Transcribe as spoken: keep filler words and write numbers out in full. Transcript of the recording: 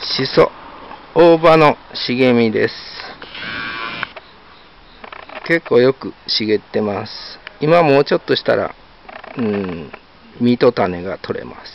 しそ、大葉の茂みです。結構よく茂ってます。今もうちょっとしたら、うん、実と種が取れます。